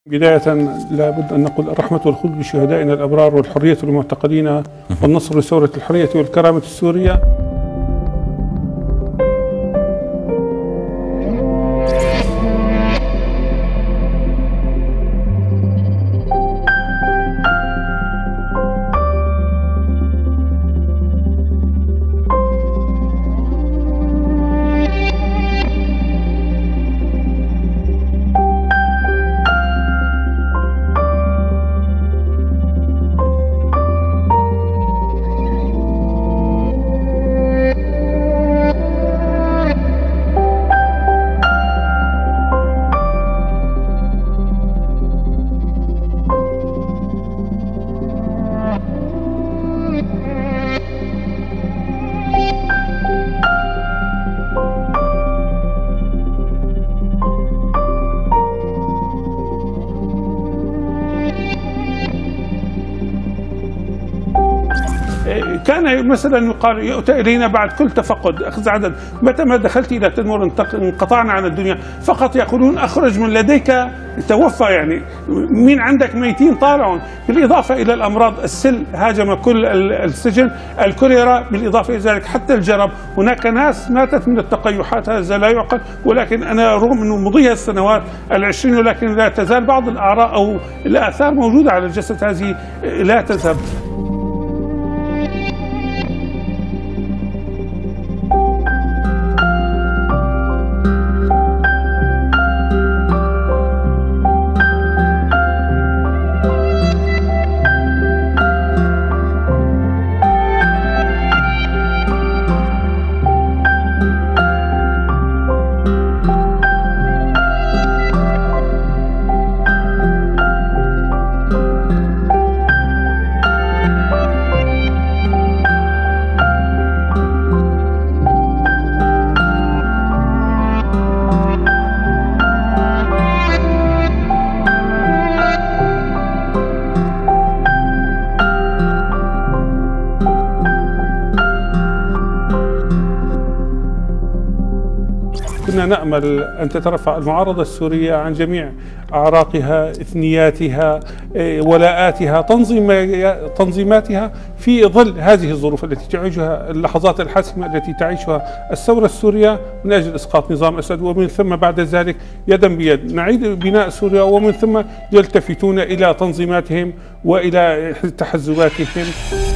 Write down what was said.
بداية لابد أن نقول الرحمة والخلود بشهدائنا الأبرار والحرية للمعتقلين والنصر لثورة الحرية والكرامة السورية. كان مثلا يقال يؤتى الينا بعد كل تفقد اخذ عدد، متى ما دخلت الى تدمر انقطعنا عن الدنيا، فقط يقولون اخرج من لديك توفى، يعني مين عندك ميتين طالعون، بالاضافه الى الامراض، السل هاجم كل السجن، الكوليرا، بالاضافه الى ذلك حتى الجرب، هناك ناس ماتت من التقيحات، هذا لا يعقل. ولكن انا رغم انه مضيها السنوات ال20 ولكن لا تزال بعض الاعراض او الاثار موجوده على الجسد، هذه لا تذهب. كنا نأمل أن تترفع المعارضة السورية عن جميع أعراقها، إثنياتها، ولاءاتها، تنظيماتها، في ظل هذه الظروف التي تعيشها، اللحظات الحاسمة التي تعيشها الثورة السورية من أجل إسقاط نظام أسد، ومن ثم بعد ذلك يدا بيد نعيد بناء سوريا، ومن ثم يلتفتون إلى تنظيماتهم وإلى تحزباتهم.